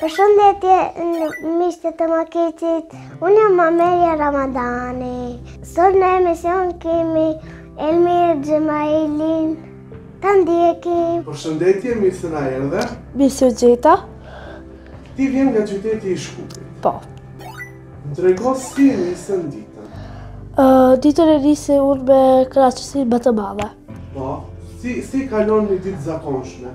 Përshëndetje miqtë të Maketit, unë jam Amelia Ramadani. Sot në emision kemi Elmir Gjemailin, të ndjekim. Përshëndetje, mirë se na erdhe. Mirë se u gjeta. Ti vjen nga qyteti i Shkupit. Po. Më trego si nisën ditën. Ditën e nisi unë me kënaqësi më të madhe. Po, si kalon një ditë zakonshme?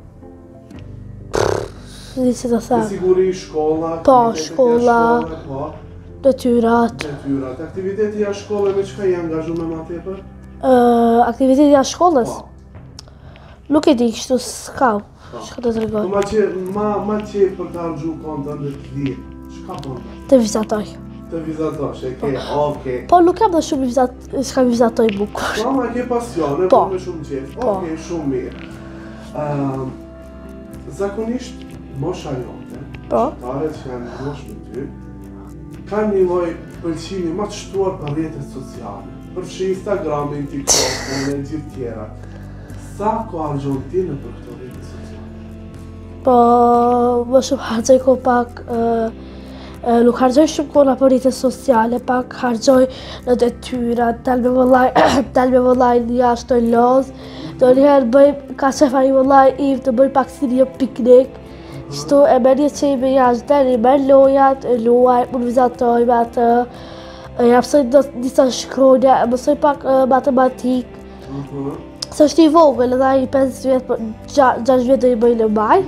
Nisi të Me them. siguri shkolla, Po, aktivitetet shkolla. jashtë shkolle, po, Detyrat. detyrat. Aktiviteti jashtë shkolle me çka je angazhuar më tepër? Aktiviteti jashtë shkollës. Po. Nuk e di, kështu s'ka. Çka të Po tregoj. ma që për të argju kontën dhe të dhjetë, çka bën? Të vizatoj. Të vizatosh, e ke, okej. Po nuk kam dhe shumë s'ka vizatoj bukur. Po, ma ke pasione, Po. me shumë qef. Po. Okej, shumë mirë. Zakonisht, mosha jote, Po. qytetarët që janë moshë me ty, kanë një lloj pëlqimi më të shtuar për rrjetet sociale, përfshi Instagramin, TikTokun dhe gjithë tjera. Sa ko argjon ti në për këto rrjetet sociale? Po, më shumë harxoj ko pak, nuk harxoj shumë ko në rrjetet sociale, pak harxoj në detyra, dal me vëllaj në jashtë të lozë, do njëherë bëj, ka qef ai vëllaj im të bëj pak si një piknik, kështu e merr një çej me jashtë, deri me lojat, e luaj, unë vizatoj me atë, ja mësoj disa shkronja, mësoj pak matematik, se është i vogël, edhe ai 5 vjet, 6 vjet do i bëj në maj.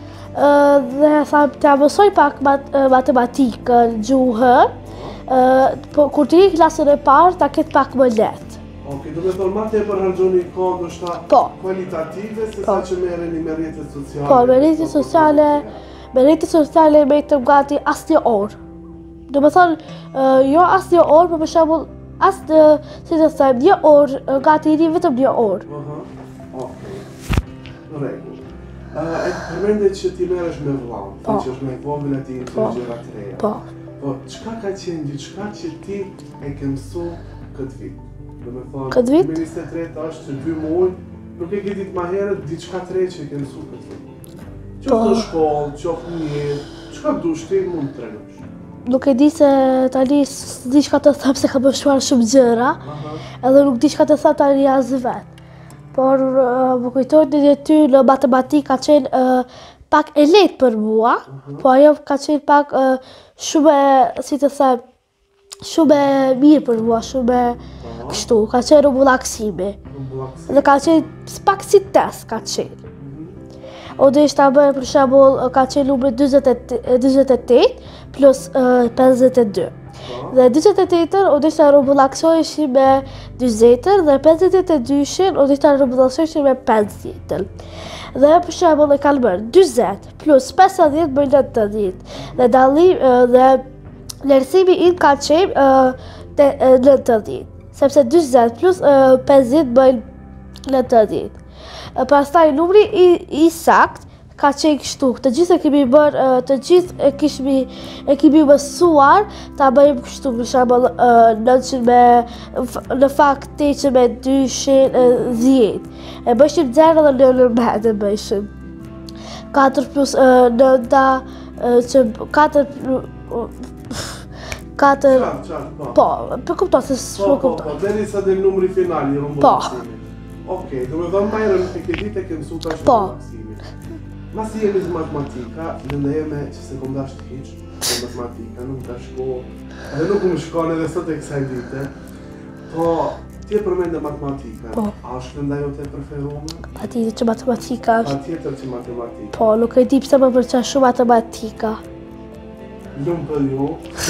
Dhe tham t'ja mësoj pak matematikën, gjuhën, po kur ti i klasën e parë, ta ketë pak më lehtë. Okej, do me thonë ma tepër harxhoni kohë ndoshta Po. kualitative se sa që merreni me rrjetet sociale. Po, me rrjetet sociale me të gati asnjë orë. Do me thonë, jo asnjë orë, por për shembull, si të them, një orë, gati i vetëm një orë. Okej, në rregull. E përmende që ti merresh me vllaun, ti që është me vogël e ti në gjëra të reja. Po. Po, çka ka qenë diçka që ti e ke mësuar këtë vit? Do me thonë, Këtë vit? 2023 është që 2 muaj, nuk e ke ditë ma herët diçka të re që e ke mësuar këtë vit. Qoftë në shkollë, qoftë në jetë, çka dush ti mund të tregosh? Nuk e di se tani s'di çka të them se ka bëshuar shumë gjëra, edhe nuk di çka të them tani as vetë. Por më kujtohet një detyrë në matematikë ka qenë pak e lehtë për mua, po ajo ka qenë pak shumë, si të them, shumë e mirë për mua, shumë e kështu, ka qenë rrumbullaksimi. Dhe ka qenë pak si test ka qenë. O dhe ishta bërë për shembull, ka qenë numri 48 plus 52. Dhe 48-ën o dhe ishta rrumbullaksoheshi me 20-ën dhe 52-shin o dhe ishta rrumbullaksoheshi me 50-ën. Dhe për shembull e kanë bërë 20 plus 50 bëjnë 90. Dhe dallim dhe vlerësimi im ka qenë 90. Sepse 20 plus 50 bëjnë 90. Pastaj numri i sakt ka qenë kështu, të gjithë e kemi bërë, të gjithë e kemi mësuar ta bëjmë kështu, për shembull 900 në fakt 800 me 210. E bëshim 0 dhe 9 me bëjshim. 4 plus 9 që 4 po, për kupto se s'po kupto. Po, deri sa del numri final i rrumbullaksimit. Okej, do me dhëmë majrën e ke ditë e ke mësu ka rrumbullaksimit. Masi jemi zë matematika, nëndajeme që sekundasht hiq, në matematika, nuk ka shko, edhe nuk më shkon edhe sot e kësaj dite, po, ti e përmende matematika, a është nënda jote e preferume? Patjetër që matematika është. Patjetër që matematika. Po, nuk e di pse më pëlqen shumë matematika. Lumë për ju,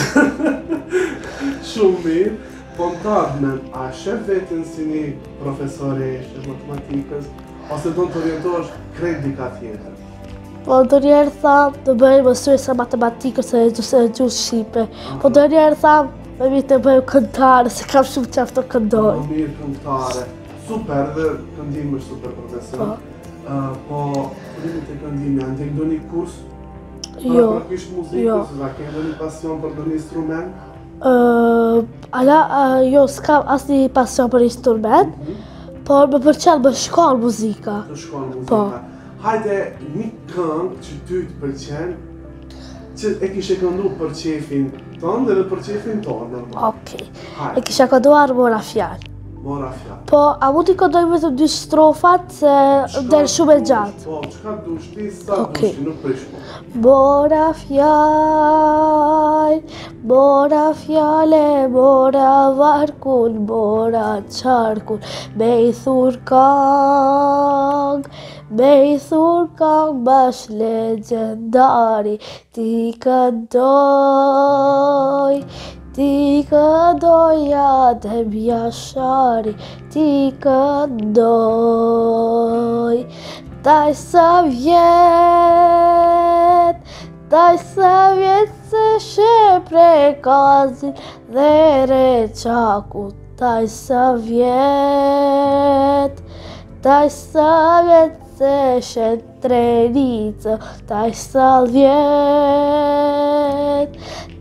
shumë mirë, po në tardhmen, a shef vetën si një profesoresh e matematikës, ose do në të orientohesh krejt dika tjetër? Po, do njerë thamë të bëjmë mësuese matematikës e gjuhë shqipe. Po, do njerë thamë me mi të bëjmë këntare, se kam shumë qef të këndoj. Po, mirë këntare, super, dhe këndim është super profesor. Po, përrimit e këndimi, a ndek do një kurs? Jo, praktikisht muzikës, a ke do një pasion për do një instrument? Jo, s'kam asnjë pasion për instrument, por më pëlqen më shkon muzika. Të shkon muzika. Hajde një këngë që ty të pëlqen Që e kishe këndu për qefin tënd dhe për qefin tonë, normal. Okej. E kisha kënduar Mora fjalë. Mora fjalë. Po, a mund t'i këndoj vetëm 2 strofat se del shumë e gjatë. Po, çka dush ti, sa dush ti, nuk prish po. Mora fjale, mora varkun, mora qarkun, me i thur kang bash legendari, ti këndoj Adem Jashari, ti këndoj. Taj sa vjet se shepre kazin dhe reqakut. Taj sa vjet se shet trenicë. Taj sa vjet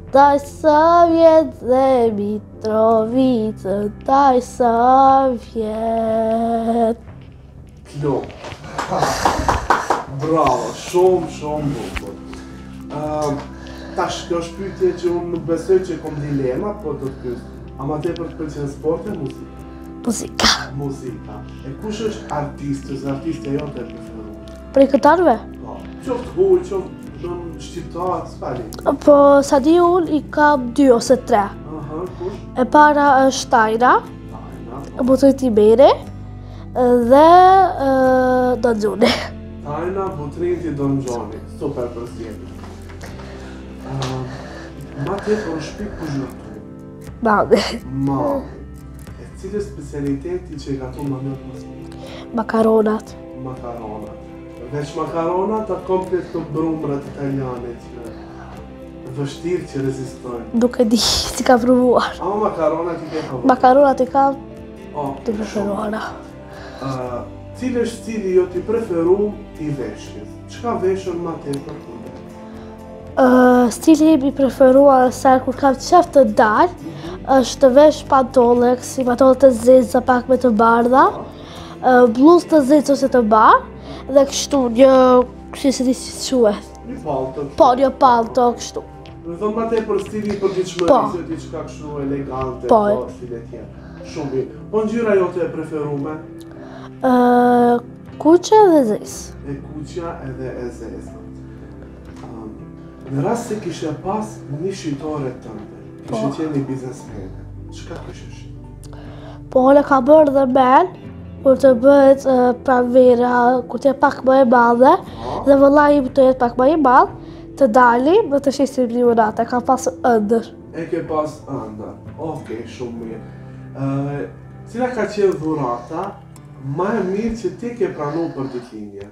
dhe Mitrovicë. Taj sa vjet. Plot. Bravo, shumë bukur. Tash kjo është pyetje që unë nuk besoj që kom dilema, po do të pyes. Ama tepër të pëlqen sporti e muzika? Muzika. E kush është artistja jote e preferuar? Prej këtarëve? Po, qoftë hull, qoftë shqiptar, s'pali. Po, sa di unë i kam 2 ose 3. Aha, kush? E para është Tajna, Butrinti Beri dhe Don Gjuni. Tajna, Butrinti, Don Gjuni. Super përsjellje. Ma tepër në shtëpi kush gatu? Mami. E cilë specialiteti që i gatu ma mërë mësë? Makaronat. Veç makaronat, a komplet të brumrat italianit që vështirë që rezistojnë? Nuk e di, si ka provuar. Ama makaronat i ke ka Makaronat i kam të preferuara. Cilë është stili jo t'i preferu t'i veshjes? Qka veshën ma tepër të ndër? Stili im i preferuar se kur kam qef të dalë, është të vesh pantolle, si pantolle të zeza pak me të bardha, bluzë të zezë ose të bardhë, dhe kështu një, kështu se di si quhet. Një palto. Po, një palto, kështu. Në thonë ma tepër stili për diçmërisë, diçka kështu elegante, po, stile tjerë. Shumë mirë. Po ngjyra jote e preferume? Kuqe dhe zezë. E kuqja edhe e zezë. Në rast se kishe pas një shitore tënde, kishe qenë një biznesmene, çka kishe shit? Po, ole ka bërë dhe men, kur të bëhet pranvera, kur të jetë pak më e madhe, dhe vëllai im të jetë pak më i madh, të dalim dhe të shisim limonata, ka pas ëndër. E ke pas ëndër, okej, shumë mirë. Cila ka qenë dhurata ma e mirë që ti ke pranu për ditëlindje?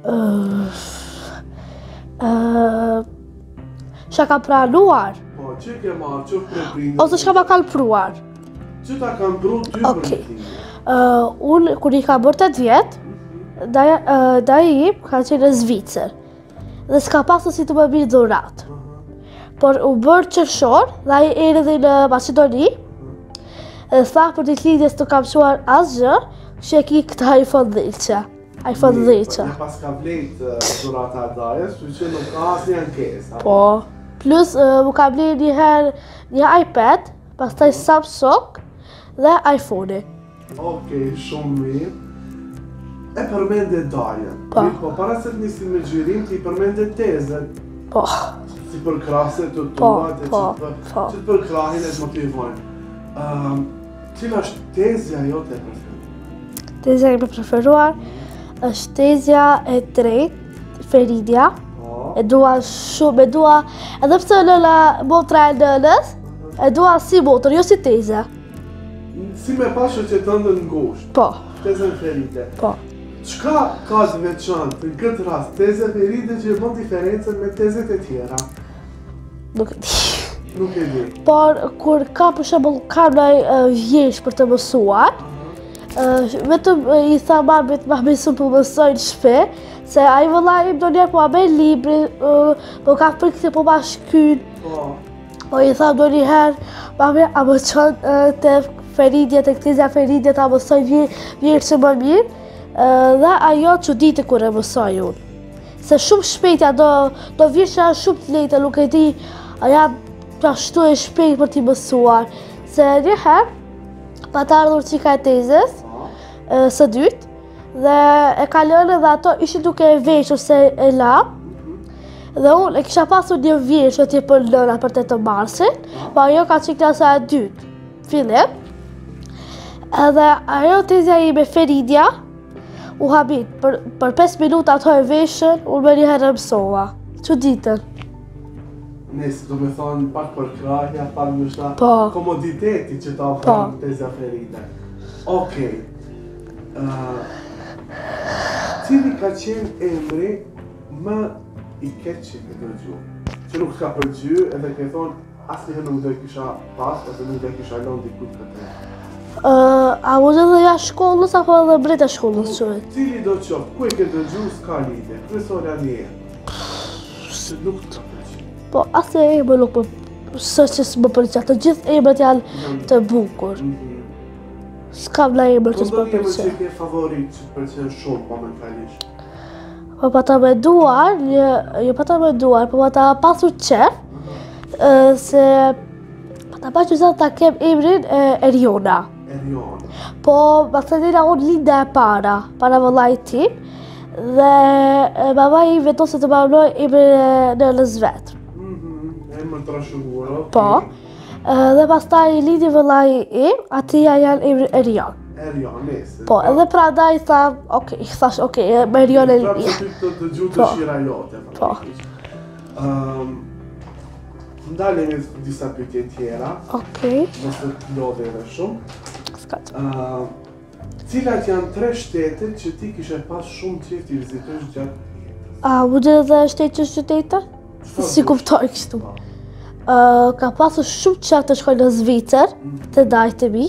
Qa ka pranuar? Po, që ke marrë, që për prindë? Ose çka ma ka lpruar? Që ta kam pru ty për ditëlindje? Unë, kur i ka bërë 8 vjetë, daji im ka qenë në Zvicër. Dhe s'ka pasur si të më mirë dhuratë. Por u bërë qershor, dhe ai erdhi në Maqedoni, dhe tha për ditëlindjes të kam shuar asgjë, që e ki këta iPhone 10. iPhone 10. Ne pas ka vlejt dhurata e dajës, që nuk ka asë një ankesë. Po. Plus, mu ka vlejt njëherë një iPad, pastaj Samsung dhe iPhone-i. Okej, shumë mirë. E përmende dajën. Po. Po, para se të nisim me xhirim, ti përmende tezet. Po. Si për kraset të tuat, që të për krahin e të motivojnë. Cila është tezja jote e preferuar? Tezja e preferuar është tezja e tretë, Feridja. E dua shumë, edhe pse nëna motra e nënës, e dua si motor, jo si tezja. Si me pashë që të ndë ngusht? Po. Tezën Feride? Po. Qka ka të veçantë në këtë rast, tezën Feride që e bën diferencën me tezet e tjera? Nuk e di. Nuk e di. Por, kur ka për shembull kam ndaj vjesh për të mësuar, vetëm i tha mamit ma mësu për mësoj në shpe, se ai vëllai im do njerë po a me libri, po ka frikë se po ma shkyn. Po i tha do njëherë, mami a më qënë të Feridja, të këtizja Feridja ta mësoj vjerë që më mirë, dhe ajo që ditë kur e mësoj unë. Se shumë shpejtja do vjesh që janë shumë të lehta, nuk e di, a janë ashtu e shpejt për t'i mësuar. Se njëherë, pa të ardhur qika e tezës, së dytë, dhe e ka lënë dhe ato ishin duke e veshur se e la, dhe unë e kisha pasur një vjeshtë që t'i për lëna për 8 marsin, pa ajo ka qenë klasa e dytë, fillim, edhe ajo tezja ime Feridja, u habit, për 5 minuta ato e veshën, unë me njëherë mësova. Që ditën? Nëse do me thonë pak për krahja, pak nështë Po. komoditeti që ta ofron tezja Feride. Okej. Cili ka qenë emri më i keq që ke dëgju? Që nuk ka përgjy edhe ke thonë asnjëherë nuk do e kisha pas, ose nuk do e kisha lënë dikut këtë. A mu dhe ja shkollës, apo edhe breta shkollës qëhet? Cili do qoftë, ku e ke dëgju s'ka lidhje, kryesorja një. Se nuk të përgjy. Po, asë e emër nuk së që s'më përqet, të gjithë emërt janë të bukur. S'kam na emër që s'më Këndon emër që përqet. ke favorit që të përqen shumë momentalisht? Po pa ta me duar, jo pa ta me duar, po pa ta pasur qef, se pa ta pasur qef ta kem emrin Eriona. Eriona. Po, Macedina unë linda e para vëllait tim, dhe baba i veton se të mamloj emrin në Elizvet. Emër të rashëguar, okej. Po, dhe pastaj lindi vëllai im, atia janë emrin Erion. Erion, nesër. Po, edhe prandaj thash, me Erion e Prapë linja. se ty të dëgju Po. dëshira jote. Po. Ndalemi disa pyetje tjera, Okej, nëse të lodhe edhe shumë. s'ka që. Cilat janë 3 shtetet që ti kishe pas shumë qejf t'i vizitosh gjatë jetës? A, mu dhe dhe shtetë që qytete? Si kuptoj kështu. Ka pasur shumë qef të shkoj në Zvicër, të dajtë të mi.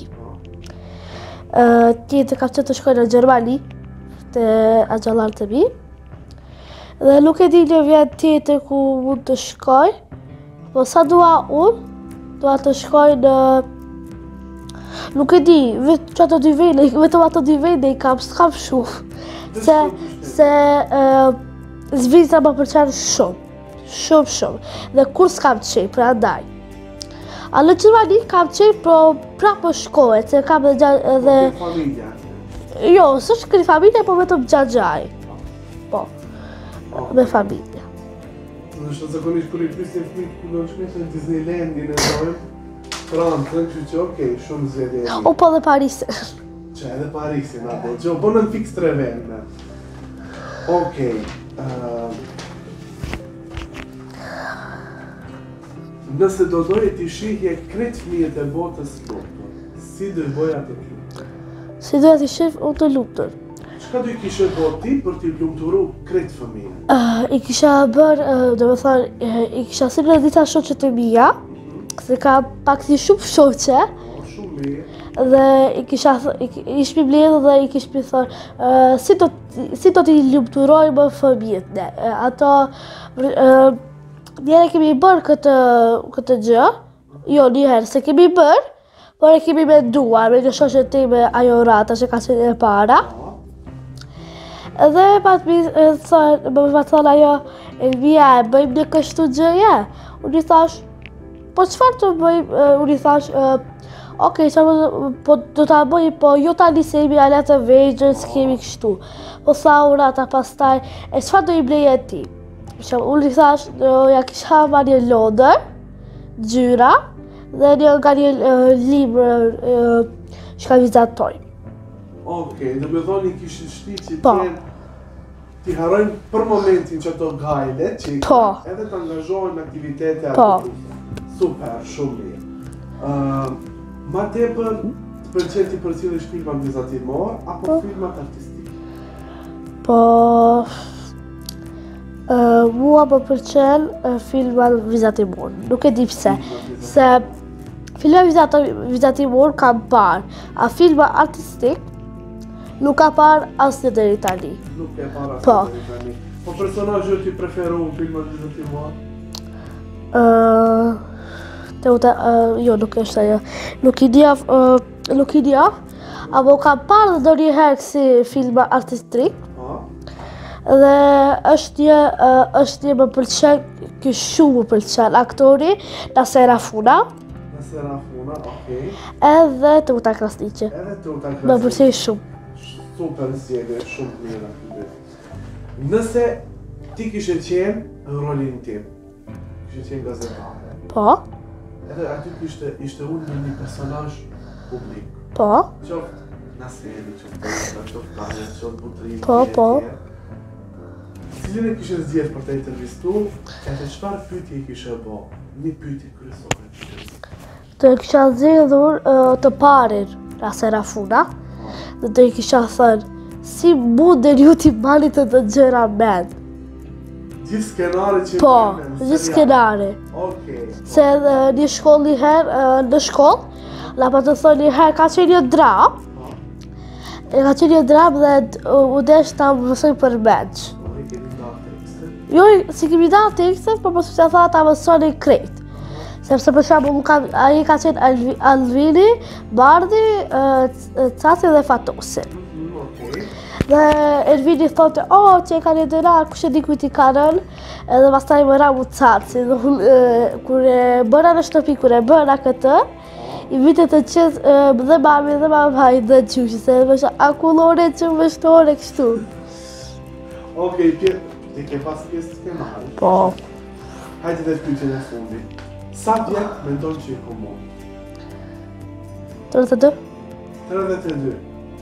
Tjetër ka qenë të shkoj në Gjermani, të agjallar të mi. Dhe nuk e di një vend tjetër ku mund të shkoj, po sa dua unë, dua të shkoj në... Nuk e di, vetëm ato dy vende i kam, s'kam shumë. Se Zvicra më pëlqen shumë, dhe kur s'kam qej, pra ndaj. A në Gjermani kam qej, pro prapë shkohet, se kam edhe... Familja. Jo, s'është këri familje, po vetëm gjagjaj. Po, me familje. Nështë zakonisht kur i pyesin fëmijët ku do të shkojnë në Disneylandin e dojmë, Francën, kështu që okej, shumë zgjedhje. O, po dhe Parisin. Që edhe Parisin ato, që po në fix 3 vende. Okej. Nëse do doje t'i shihje krejt fëmijët e botës lutën, si do i boja të lutën? Si doja t'i shif unë të lutën. Çka do i kishe bo ti për t'i lumturu krejt fëmijët? I kisha bërë, do me thënë, i kisha si në dita shoqet e mija, se ka pak si shumë shoqe, Shumë mirë. dhe i shpi mbledhur dhe i kishpi thënë, si do t'i lumturoj më fëmijët ne. Ato, njëre kemi bërë këtë gjë, jo njëherë se kemi bërë, por e kemi menduar me një shoqe time ajo Rata që ka qenë e para. Edhe më thonë ajo, Elvia, e bëjmë në kështu gjëje? Unë i thash, po çfarë të bëjmë? Unë i thash, okej, po do ta bëjmë, po jo tani se jemi ala të vegjël, s'kemi kështu. Po tha Rata pastaj, e çfarë do i bleje ti? Unë i thash, ja kisha ma një lodër, gjyra, dhe nga një libër që ka vizatoj. Okej, do me thoni kishin shti që Po. ti harrojnë për momentin që ato gajlet, që i Po. edhe të angazhohen në aktivitete Po. Super, shumë mirë. Ma tepër të pëlqen ti përcjellësh filmat vizatimor apo filmat artistik? Po... mua më pëlqen filmat vizatimor, nuk e di pse. Se filma vizatimor kam parë, a filma artistik nuk ka parë asnjë deri tani. Nuk e para Po. deri tani. Po personazhet ti preferu filmat vizatimor? Jo, nuk është ajo. Nuk i di, apo kam parë ndonjëherë si filma artistik, Dhe është një më pëlqen, ky shumë më pëlqen aktori, Nasser Afuna. Nasser Afuna, okej. Edhe Tuta Krasniqi. Edhe Tuta Më Krasniqi. pëlqej shumë. Super sjellje, shumë të mira këtu. Nëse ti kishe qenë në rolin tim, kishe qenë gazetare, Po, edhe aty ishte unë në një personazh publik. po, Qoftë Naseri, qoftë Petra, qoftë Tanja, qoftë Butrin, Po. Cilin e kishe zgjedhë për të intervistu, edhe çfarë pyetje i kishe bë? Një pyetje kryesore. të kisha zgjedhur të parin Nasser Afuna, dhe të i kisha thënë, si munden ju t'i bani të gjëra mend? Gjithë skenari që Po, bëjmë, gjithë skenari. Okej. Se një shkollë një herë, në shkollë, la pa të thonë një herë ka qenë një drap, ka qenë një drap dhe u desh ta mësoj për menç. I kemi ndarë tekste. Jo, si kemi ndarë tekstet, por mos që tha ta mësoni krejt. Sepse për shembull ai ka qenë Alvini, Bardhi, Caci dhe Fatosi. Okej. Dhe Elvini thote, që e ka një denar, kush e di kujt i ka rënë, edhe pastaj më ra mu Caci. Dhe kur e bëra në shtëpi, kur e bëra këtë, i vitet të qetë dhe mami dhe mamaj dhe qyshi, se më shë akullore që më shtore kështu. Okej, ti ke pas pjesë skenari. Po, Hajde dhe pyetjen e fundit. Sa vjet mendon që i komon? 32? 32.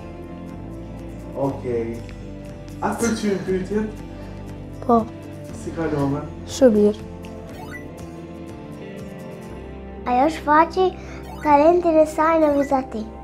Okej. A të pëlqyen pyetjet? Po, Si kalove? shumë mirë. Ajo shfaqi talentin e saj në vizati.